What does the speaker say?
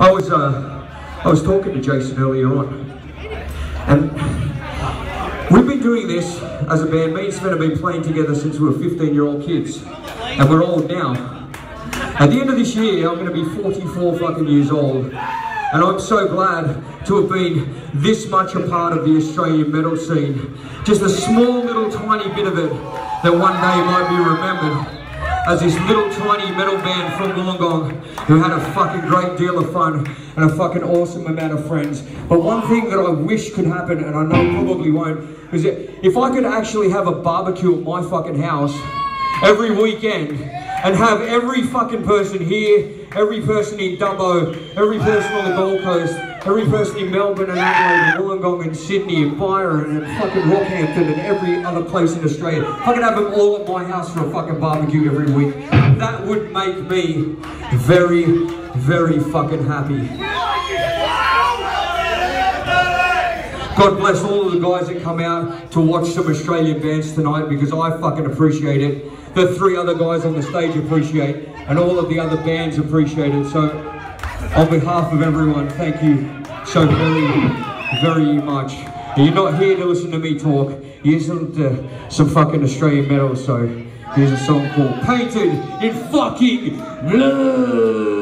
I was talking to Jason earlier on, and we've been doing this as a band. Me and Sven have been playing together since we were 15-year-old kids, and we're old now. At the end of this year, I'm going to be 44 fucking years old, and I'm so glad to have been this much a part of the Australian metal scene. Just a small little tiny bit of it that one day might be remembered as this little tiny metal band from Wollongong who had a fucking great deal of fun and a fucking awesome amount of friends. But one thing that I wish could happen, and I know probably won't, is that if I could actually have a barbecue at my fucking house every weekend and have every fucking person here, every person in Dubbo, every person on the Gold Coast, every person in Melbourne and Adelaide and Wollongong and Sydney and Byron and fucking Rockhampton and every other place in Australia. If I could have them all at my house for a fucking barbecue every week, that would make me very, very fucking happy. God bless all of the guys that come out to watch some Australian bands tonight, because I fucking appreciate it. The 3 other guys on the stage appreciate, and all of the other bands appreciate it. So, on behalf of everyone, thank you so very, very much. And you're not here to listen to me talk, you're listening to some fucking Australian metal, so here's a song called Painted in Fucking Blood.